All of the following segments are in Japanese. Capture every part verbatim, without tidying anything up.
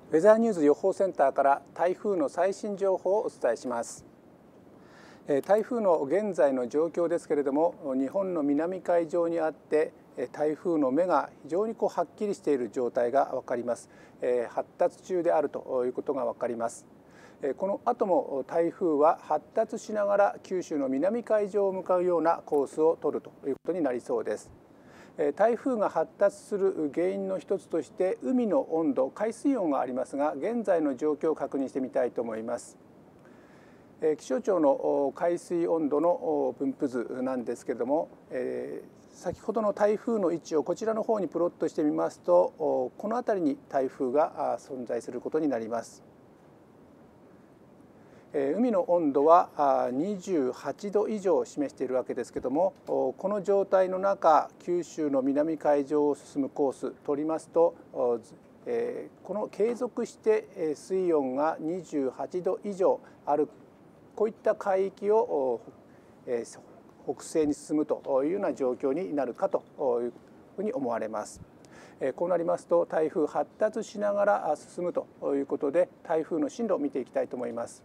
ウェザーニューズ予報センターから台風の最新情報をお伝えします。台風の現在の状況ですけれども、日本の南海上にあって台風の目が非常にこうはっきりしている状態が分かります。発達中であるということが分かります。この後も台風は発達しながら九州の南海上を向かうようなコースを取るということになりそうです。台風が発達する原因の一つとして海の温度、海水温がありますが、現在の状況を確認してみたいと思います。気象庁の海水温度の分布図なんですけれども、先ほどの台風の位置をこちらの方にプロットしてみますと、この辺りに台風が存在することになります。海の温度はにじゅうはちど以上を示しているわけですけれども、この状態の中、九州の南海上を進むコース取りますと、この継続して水温がにじゅうはちど以上ある、こういった海域を北西に進むというような状況になるかというふうに思われます。こうなりますと、台風発達しながら進むということで、台風の進路を見ていきたいと思います。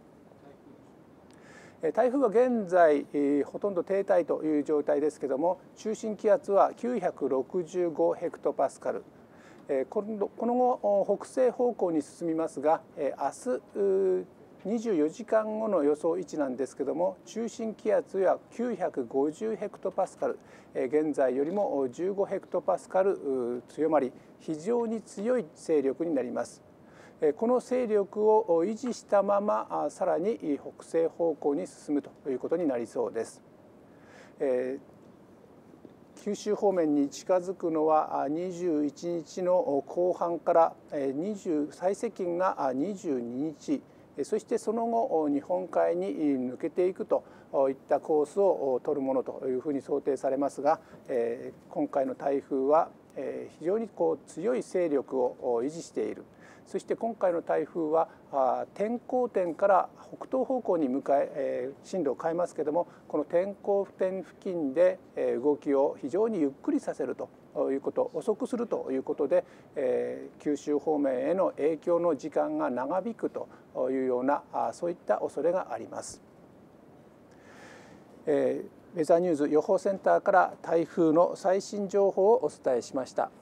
台風は現在ほとんど停滞という状態ですけれども、中心気圧はきゅうひゃくろくじゅうごヘクトパスカル、この後北西方向に進みますが、明日にじゅうよじかんごの予想位置なんですけれども、中心気圧はきゅうひゃくごじゅうヘクトパスカル、現在よりもじゅうごヘクトパスカル強まり、非常に強い勢力になります。この勢力を維持したまま、さらに北西方向に進むということになりそうです。九州方面に近づくのはにじゅういちにちの後半からにじゅう最接近がにじゅうににち、そしてその後日本海に抜けていくといったコースを取るものというふうに想定されますが、今回の台風は非常にこう強い勢力を維持している。そして今回の台風は転向点から北東方向に向かい進路を変えますけれども、この転向点付近で動きを非常にゆっくりさせるということ、遅くするということで、九州方面への影響の時間が長引くというような、そういった恐れがあります。ウェザーニューズ予報センターから台風の最新情報をお伝えしました。